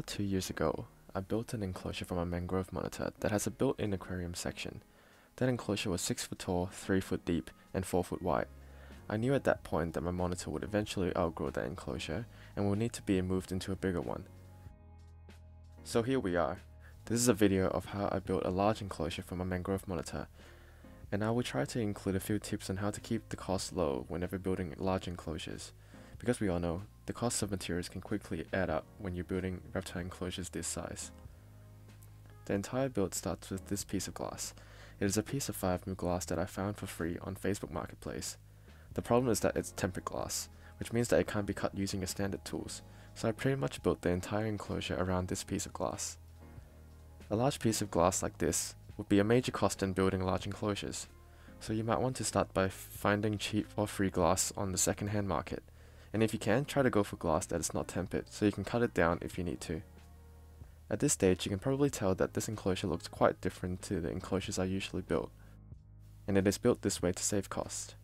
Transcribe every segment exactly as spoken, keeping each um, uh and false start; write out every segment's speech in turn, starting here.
About two years ago, I built an enclosure for my Mangrove monitor that has a built-in aquarium section. That enclosure was six foot tall, three foot deep, and four foot wide. I knew at that point that my monitor would eventually outgrow that enclosure and will need to be moved into a bigger one. So here we are. This is a video of how I built a large enclosure for my Mangrove monitor, and I will try to include a few tips on how to keep the cost low whenever building large enclosures. Because we all know, the cost of materials can quickly add up when you're building reptile enclosures this size. The entire build starts with this piece of glass. It is a piece of five mil glass that I found for free on Facebook Marketplace. The problem is that it's tempered glass, which means that it can't be cut using your standard tools, so I pretty much built the entire enclosure around this piece of glass. A large piece of glass like this would be a major cost in building large enclosures, so you might want to start by finding cheap or free glass on the second-hand market, and if you can, try to go for glass that is not tempered so you can cut it down if you need to. At this stage, you can probably tell that this enclosure looks quite different to the enclosures I usually build, and it is built this way to save cost.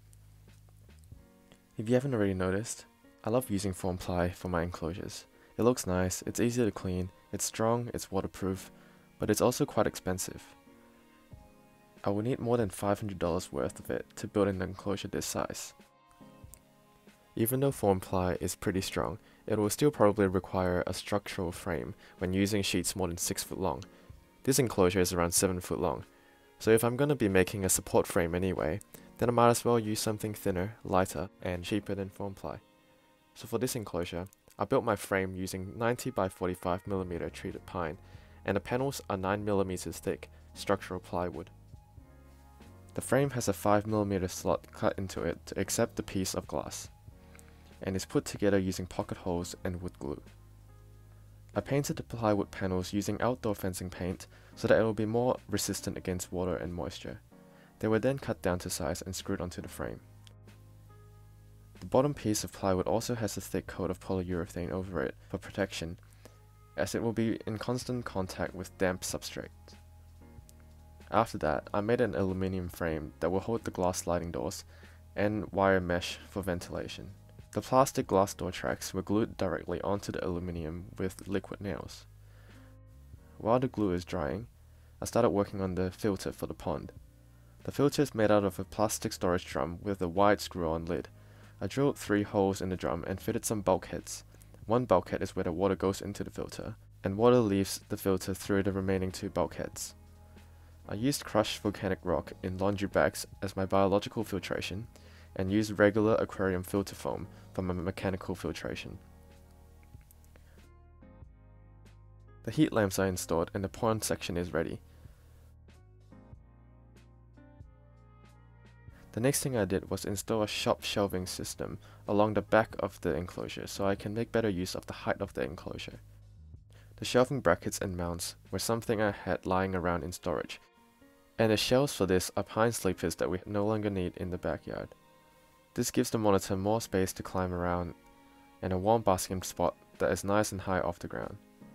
If you haven't already noticed, I love using foam ply for my enclosures. It looks nice, it's easy to clean, it's strong, it's waterproof, but it's also quite expensive. I will need more than five hundred dollars worth of it to build an enclosure this size. Even though foam ply is pretty strong, it will still probably require a structural frame when using sheets more than six foot long. This enclosure is around seven foot long, so if I'm going to be making a support frame anyway, then I might as well use something thinner, lighter, and cheaper than foam ply. So for this enclosure, I built my frame using ninety by forty-five millimeter treated pine, and the panels are nine millimeters thick, structural plywood. The frame has a five millimeter slot cut into it to accept the piece of glass, and is put together using pocket holes and wood glue. I painted the plywood panels using outdoor fencing paint so that it will be more resistant against water and moisture. They were then cut down to size and screwed onto the frame. The bottom piece of plywood also has a thick coat of polyurethane over it for protection, as it will be in constant contact with damp substrate. After that, I made an aluminium frame that will hold the glass sliding doors and wire mesh for ventilation. The plastic glass door tracks were glued directly onto the aluminium with liquid nails. While the glue is drying, I started working on the filter for the pond. The filter is made out of a plastic storage drum with a wide screw-on lid. I drilled three holes in the drum and fitted some bulkheads. One bulkhead is where the water goes into the filter, and water leaves the filter through the remaining two bulkheads. I used crushed volcanic rock in laundry bags as my biological filtration, and used regular aquarium filter foam for my mechanical filtration. The heat lamps are installed and the pond section is ready. The next thing I did was install a shop shelving system along the back of the enclosure so I can make better use of the height of the enclosure. The shelving brackets and mounts were something I had lying around in storage, and the shelves for this are pine sleepers that we no longer need in the backyard. This gives the monitor more space to climb around and a warm basking spot that is nice and high off the ground.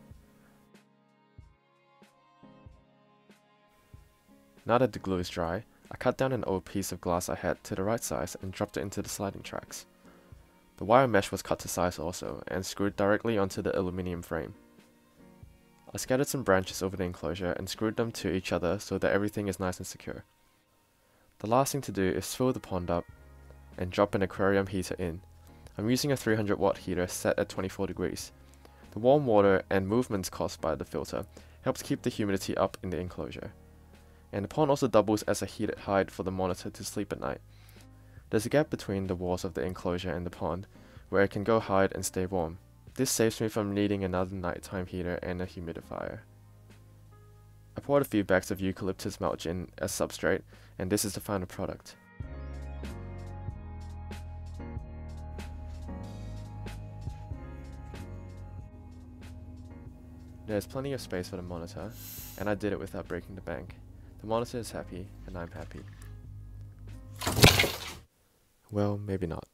Now that the glue is dry, I cut down an old piece of glass I had to the right size and dropped it into the sliding tracks. The wire mesh was cut to size also and screwed directly onto the aluminium frame. I scattered some branches over the enclosure and screwed them to each other so that everything is nice and secure. The last thing to do is fill the pond up and drop an aquarium heater in. I'm using a three hundred watt heater set at twenty-four degrees. The warm water and movements caused by the filter helps keep the humidity up in the enclosure. And the pond also doubles as a heated hide for the monitor to sleep at night. There's a gap between the walls of the enclosure and the pond, where it can go hide and stay warm. This saves me from needing another nighttime heater and a humidifier. I poured a few bags of eucalyptus mulch in as substrate, and this is the final product. There's plenty of space for the monitor, and I did it without breaking the bank. The monitor is happy, and I'm happy. Well, maybe not.